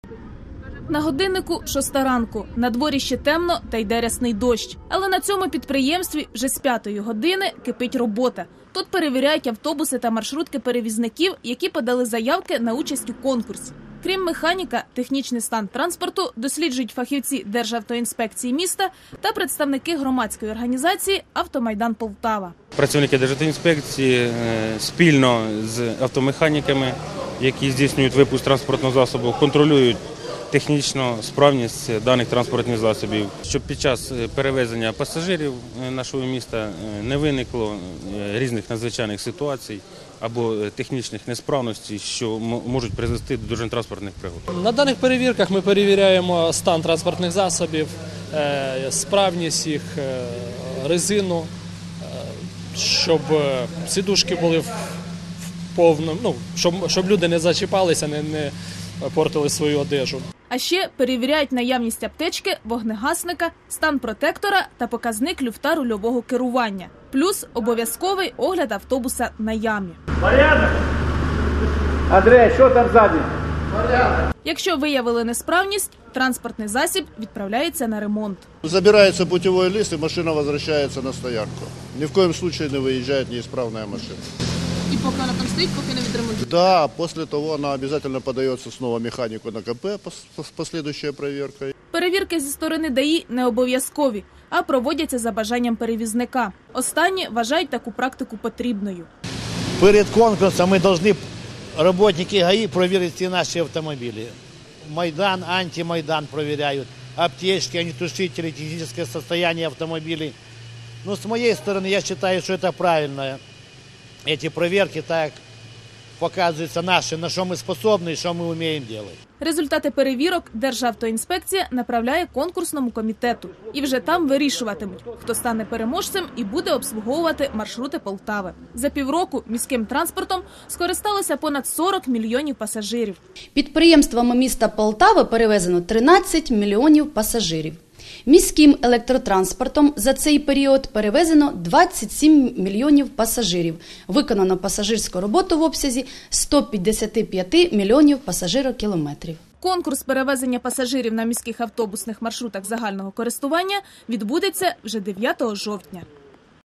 На годиннику 6 ранку. На дворі ще темно та йде рясний дощ. Але на цьому підприємстві вже з 5-ї години кипить робота. Тут перевіряють автобуси та маршрутки перевізників, які подали заявки на участь у конкурсі. Крім механіка, технічний стан транспорту досліджують фахівці Державтоінспекції міста та представники громадської організації «Автомайдан Полтава». Працівники Державтоінспекції спільно з автомеханіками, які здійснюють випуск транспортного засобу, контролюють технічну справність даних транспортних засобів, щоб під час перевезення пасажирів нашого міста не виникло різних надзвичайних ситуацій або технічних несправностей, що можуть призвести до дорожньо-транспортних пригод. На даних перевірках ми перевіряємо стан транспортних засобів, справність їх, резину, щоб сідушки були в повному, щоб люди не зачіпалися, не портили свою одежу. А ще перевіряють наявність аптечки, вогнегасника, стан протектора та показник люфта рульового керування. Плюс обов'язковий огляд автобуса на ямі. Порядок! Андрей, що там ззаді? Порядок! Якщо виявили несправність, транспортний засіб відправляється на ремонт. Забирається путевой лист і машина повертається на стоянку. Ні в коєму випадку не виїжджає неісправна машина. І поки вона там стоїть, поки не відремонтують? Да, після того вона обов'язково подається знову механіку на КП з послідуючою перевіркою. Перевірки зі сторони ДАІ не обов'язкові, а проводяться за бажанням перевізника. Останні вважають таку практику потрібною. Перед конкурсом ми повинні працівники ГАІ перевірити всі наші автомобілі. Майдан, антимайдан перевіряють, аптечки, огнетушители, технічне стані автомобілів. Ну, з моєї сторони, я вважаю, що це правильно. Ці перевірки так показуються наші, на що ми здатні і що ми вміємо робити. Результати перевірок Державтоінспекція направляє конкурсному комітету. І вже там вирішуватимуть, хто стане переможцем і буде обслуговувати маршрути Полтави. За півроку міським транспортом скористалося понад 40 мільйонів пасажирів. Підприємствами міста Полтави перевезено 13 мільйонів пасажирів. Міським електротранспортом за цей період перевезено 27 мільйонів пасажирів. Виконано пасажирську роботу в обсязі 155 мільйонів пасажирокілометрів. Конкурс перевезення пасажирів на міських автобусних маршрутах загального користування відбудеться вже 9 жовтня.